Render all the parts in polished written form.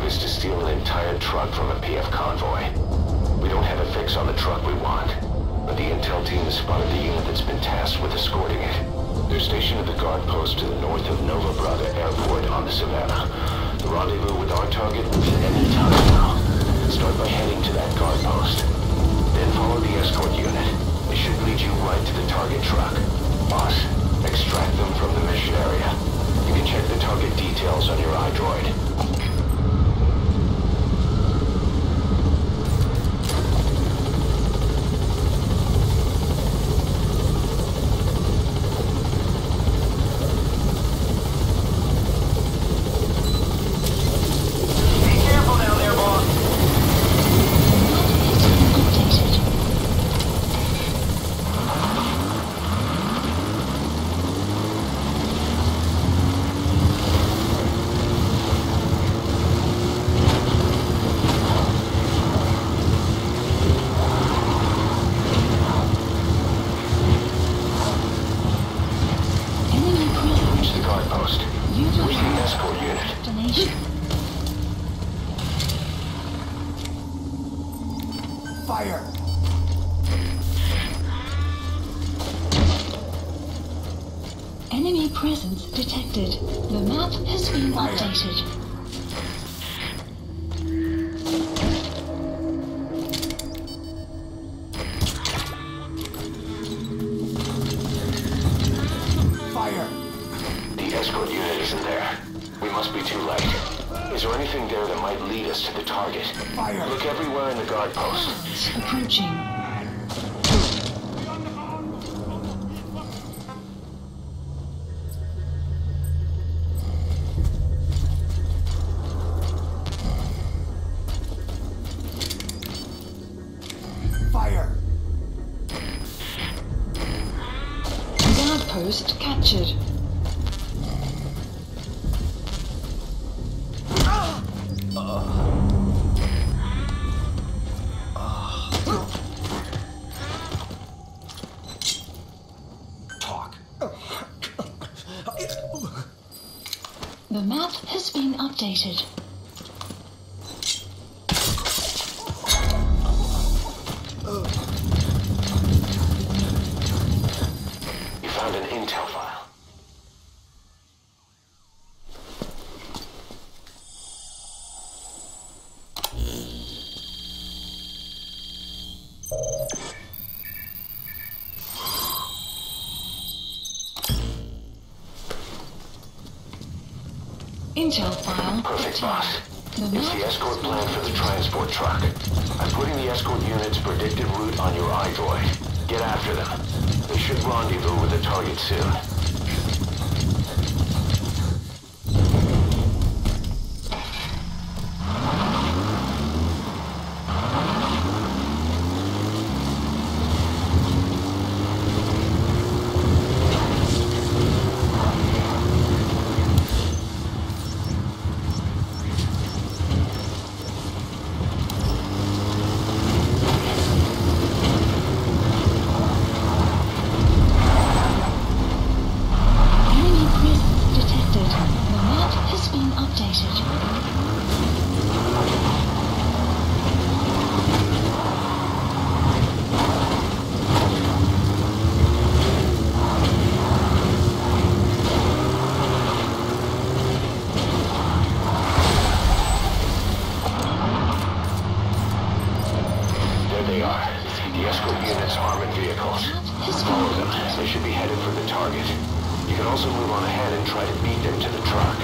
is to steal an entire truck from a PF convoy. We don't have a fix on the truck we want, but the intel team has spotted the unit that's been tasked with escorting it. They're stationed at the guard post to the north of Nova Braga Airport on the Savannah. The rendezvous with our target is at any time now. Start by heading to that guard post. Then follow the escort unit. It should lead you right to the target truck. Boss, extract them from the mission area. You can check the target details on your iDroid. Fire! Enemy presence detected. The map has been updated. Fire! The escort unit isn't there. We must be too late. Is there anything there that might lead us to the target? Fire! Look everywhere in the guard post. Approaching. Fire! Guard post captured. The map has been updated. You found an intel file. Intel file. Perfect, boss. The It's map the escort plan for the transport truck. I'm putting the escort unit's predicted route on your iDroid. Get after them. They should rendezvous with the target soon. enemy presence detected. The map has been updated. There they are. The escort unit's armored vehicles. Follow them. They should be headed for the target. You can also move on ahead and try to beat them to the truck.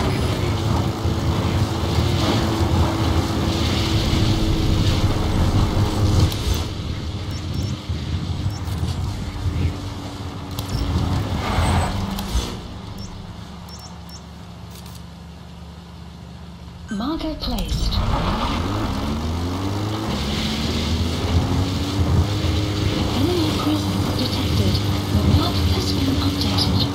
Marker placed. Enemy presence detected. The map has been updated.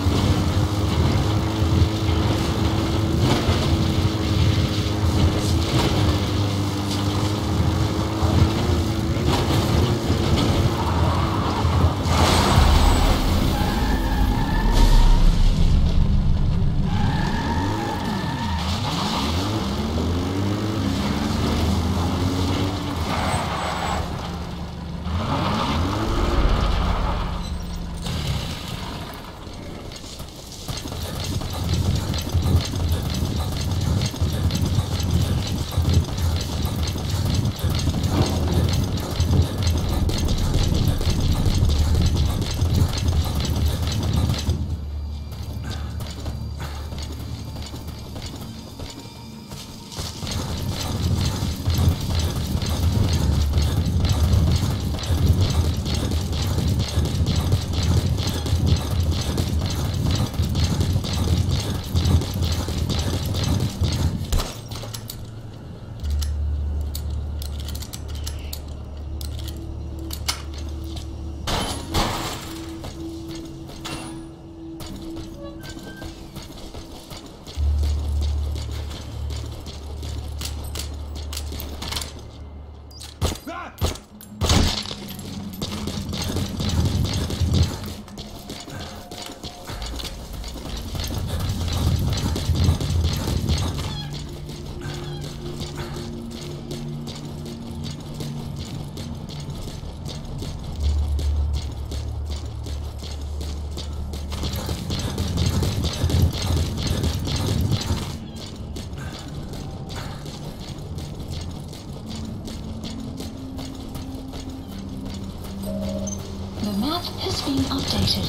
The map has been updated.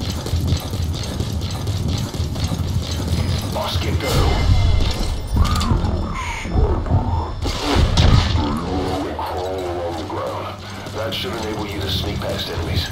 Oscar, go. Crawl along the ground. That should enable you to sneak past enemies.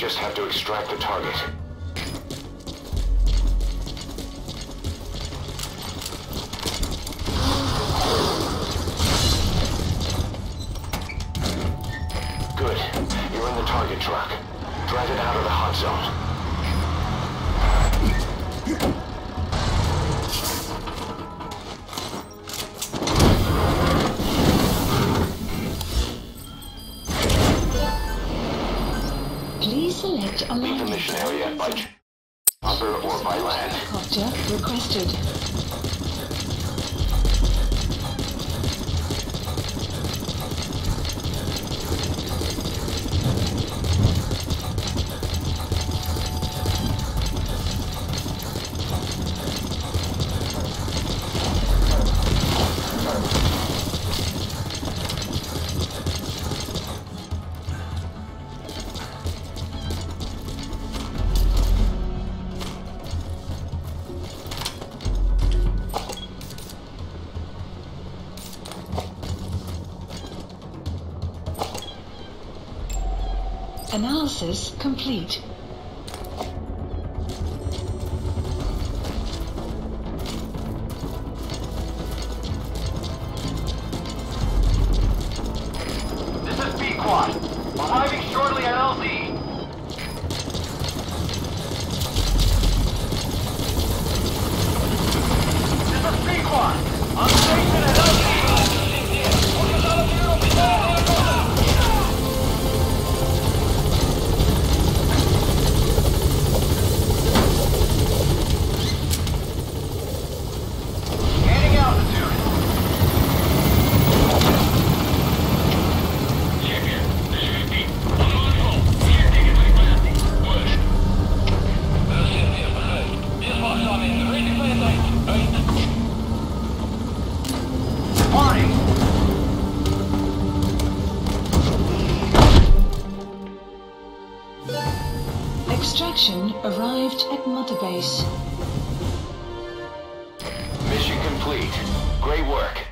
just have to extract the target. Good. You're in the target truck. Drive it out of the hot zone. Please select a Leave the landing. mission area by chopper or by land. Helicopter requested. Analysis complete. This is B-Quad. Arriving shortly at LZ. This is B-Quad. On station at LZ. Gaining altitude. Warning. Extraction arrived at Mother Base. Mission complete. Great work.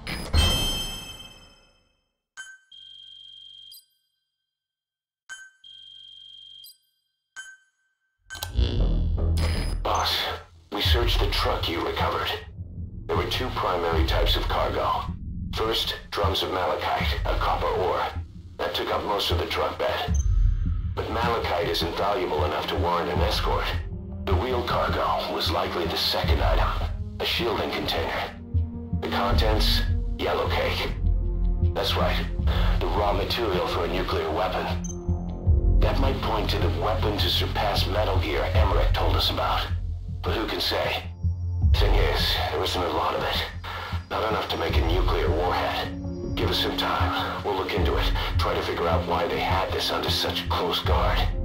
Boss, we searched the truck you recovered. There were two primary types of cargo. First, drums of malachite, a copper ore. That took up most of the truck bed. But malachite isn't valuable enough to warrant an escort. The real cargo was likely the second item, a shielding container. The contents, yellow cake. That's right, the raw material for a nuclear weapon. That might point to the weapon to surpass Metal Gear Emmerich told us about. But who can say? Thing is, there isn't a lot of it. Not enough to make a nuclear warhead. Give us some time. We'll look into it. Try to figure out why they had this under such close guard.